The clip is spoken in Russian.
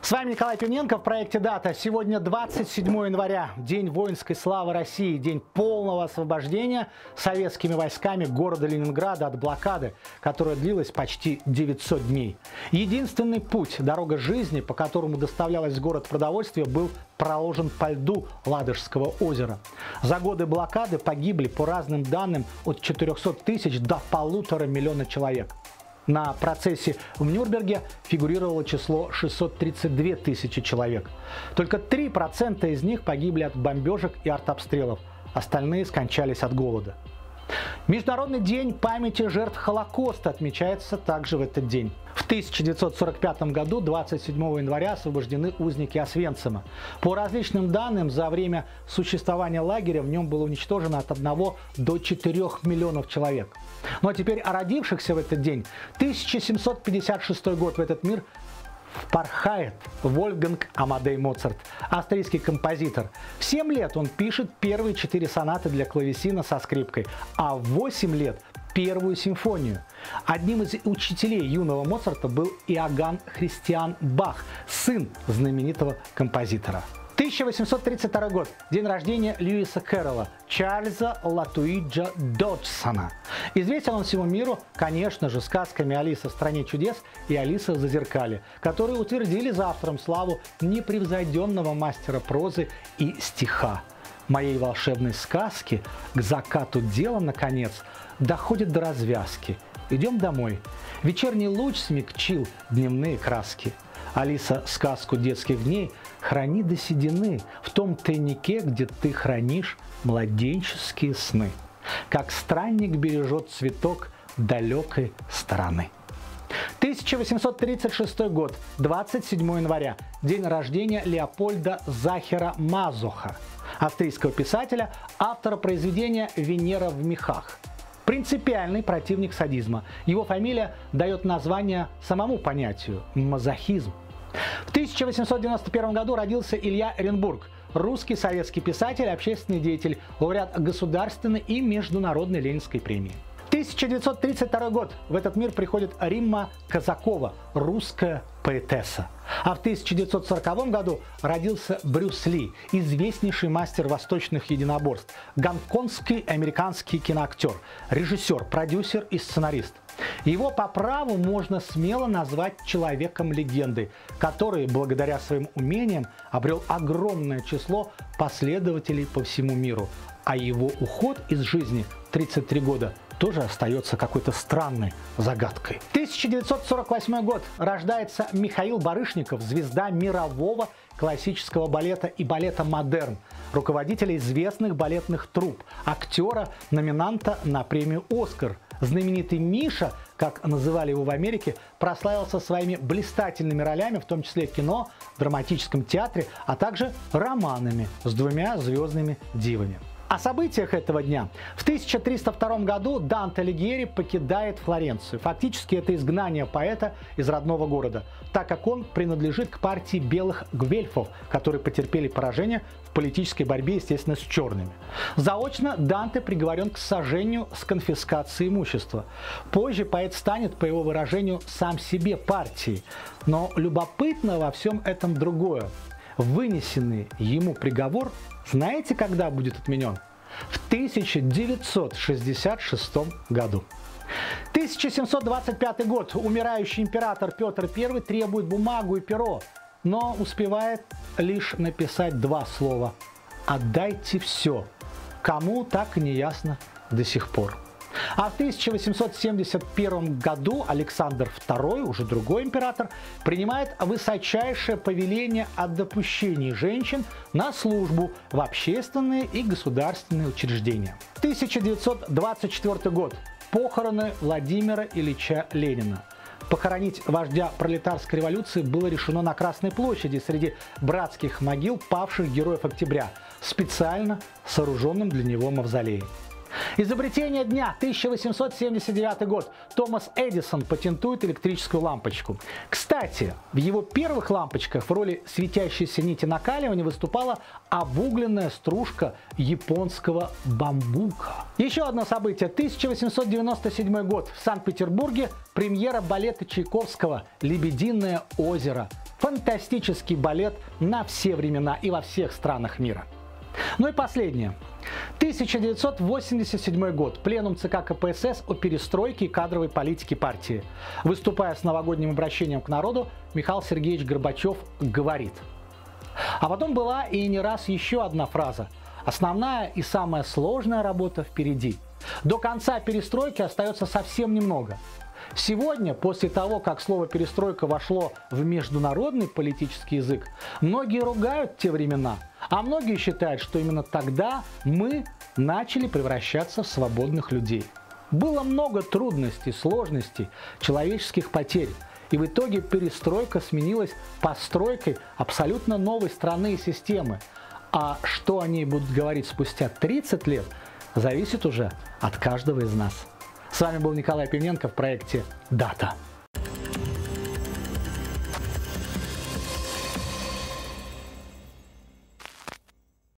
С вами Николай Пивненко в проекте «Дата». Сегодня 27 января, день воинской славы России, день полного освобождения советскими войсками города Ленинграда от блокады, которая длилась почти 900 дней. Единственный путь, дорога жизни, по которому доставлялось в город продовольствие, был проложен по льду Ладожского озера. За годы блокады погибли, по разным данным, от 400 тысяч до 1,5 миллиона человек. На процессе в Нюрнберге фигурировало число 632 тысячи человек. Только 3% из них погибли от бомбежек и артобстрелов, остальные скончались от голода. Международный день памяти жертв Холокоста отмечается также в этот день. В 1945 году, 27 января, освобождены узники Освенцима. По различным данным, за время существования лагеря в нем было уничтожено от 1 до 4 миллионов человек. Ну а теперь о родившихся в этот день. 1756 год, в этот мир впорхает Вольфганг Амадей Моцарт, австрийский композитор. В 7 лет он пишет первые 4 сонаты для клавесина со скрипкой, а в 8 лет первую симфонию. Одним из учителей юного Моцарта был Иоганн Христиан Бах, сын знаменитого композитора. 1832 год. День рождения Льюиса Кэрролла, Чарльза Латуиджа Доджсона. Известен он всему миру, конечно же, сказками «Алиса в стране чудес» и «Алиса в зазеркалье», которые утвердили за автором славу непревзойденного мастера прозы и стиха. Моей волшебной сказки к закату дела, наконец, доходит до развязки. Идем домой. Вечерний луч смягчил дневные краски. Алиса сказку детских дней храни до седины в том тайнике, где ты хранишь младенческие сны, как странник бережет цветок далекой стороны. 1836 год, 27 января, день рождения Леопольда Захера Мазуха, австрийского писателя, автора произведения «Венера в мехах». Принципиальный противник садизма. Его фамилия дает название самому понятию – мазохизм. В 1891 году родился Илья Эренбург, русский советский писатель, общественный деятель, лауреат государственной и международной Ленинской премии. 1932 год. В этот мир приходит Римма Казакова, русская поэтесса. А в 1940 году родился Брюс Ли, известнейший мастер восточных единоборств, гонконгский американский киноактер, режиссер, продюсер и сценарист. Его по праву можно смело назвать человеком-легендой, который, благодаря своим умениям, обрел огромное число последователей по всему миру. А его уход из жизни 33 года тоже остается какой-то странной загадкой. 1948 год. Рождается Михаил Барышников, звезда мирового классического балета и балета «Модерн», руководителя известных балетных труп, актера, номинанта на премию «Оскар». Знаменитый Миша, как называли его в Америке, прославился своими блистательными ролями, в том числе кино, драматическом театре, а также романами с 2 звездными дивами. О событиях этого дня. В 1302 году Данте Алигьери покидает Флоренцию. Фактически это изгнание поэта из родного города, так как он принадлежит к партии белых гвельфов, которые потерпели поражение в политической борьбе, естественно, с черными. Заочно Данте приговорен к сожжению с конфискацией имущества. Позже поэт станет, по его выражению, сам себе партией. Но любопытно во всем этом другое. Вынесенный ему приговор, знаете, когда будет отменен? В 1966 году. 1725 год. Умирающий император Петр I требует бумагу и перо, но успевает лишь написать 2 слова: «Отдайте все», кому так и не ясно до сих пор. А в 1871 году Александр II, уже другой император, принимает высочайшее повеление о допущении женщин на службу в общественные и государственные учреждения. 1924 год. Похороны Владимира Ильича Ленина. Похоронить вождя пролетарской революции было решено на Красной площади среди братских могил павших героев октября, специально сооруженном для него мавзолее. Изобретение дня. 1879 год. Томас Эдисон патентует электрическую лампочку. Кстати, в его первых лампочках в роли светящейся нити накаливания выступала обугленная стружка японского бамбука. Еще одно событие. 1897 год. В Санкт-Петербурге премьера балета Чайковского «Лебединое озеро». Фантастический балет на все времена и во всех странах мира. Ну и последнее. 1987 год. Пленум ЦК КПСС о перестройке и кадровой политике партии. Выступая с новогодним обращением к народу, Михаил Сергеевич Горбачев говорит. А потом была и не раз еще одна фраза. Основная и самая сложная работа впереди. До конца перестройки остается совсем немного. Сегодня, после того, как слово «перестройка» вошло в международный политический язык, многие ругают те времена, а многие считают, что именно тогда мы начали превращаться в свободных людей. Было много трудностей, сложностей, человеческих потерь. И в итоге перестройка сменилась постройкой абсолютно новой страны и системы. А что о ней будут говорить спустя 30 лет, зависит уже от каждого из нас. С вами был Николай Пивненко в проекте «Дата».